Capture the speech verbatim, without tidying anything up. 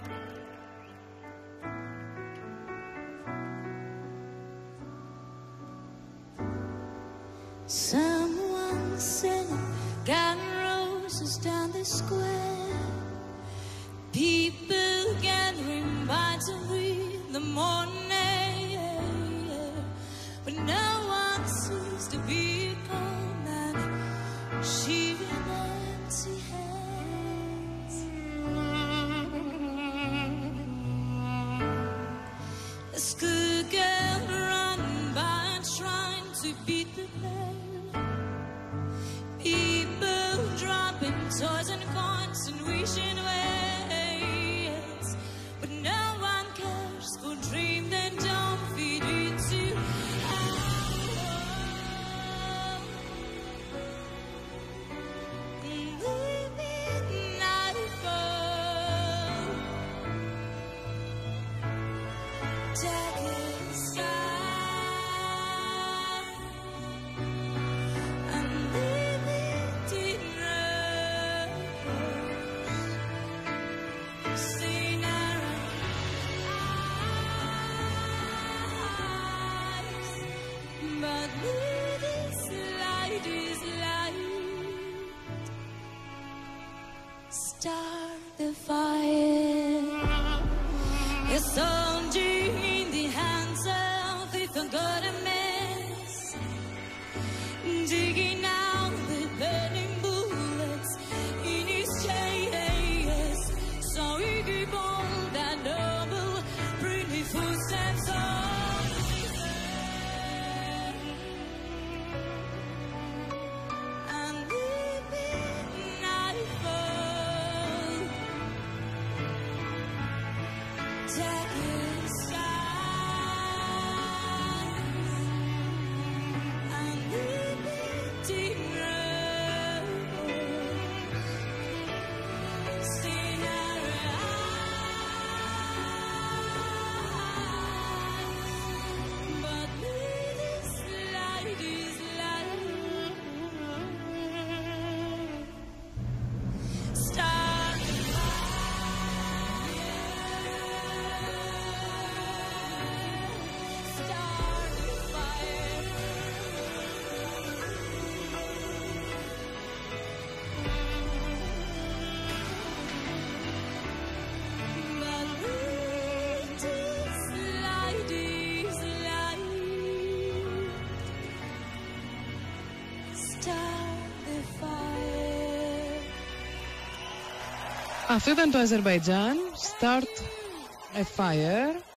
Someone said, got roses down the square. People gathering by to breathe the morning air. But no one seems to be calm and she with empty hands. A schoolgirl run by trying to beat the bell. People dropping toys and coins and wishing wells. But no one cares for dream that don't feed into our world. And the midnight fall, darkest sky, and living in rose, seeing our eyes. But this light is light. Start the fire. A soldier in the hands of the forgotten mess, digging out the burning bullets in his chest. So he keep on that noble, pretty footsteps of his head. And the midnight fall, darkest skies, and living in rose, seeing our eyes. But this light is light. Start the fire. Start the fire. But this light is light. Start the fire. Αυτό ήταν το Αζερμπαϊτζάν, Start a Fire.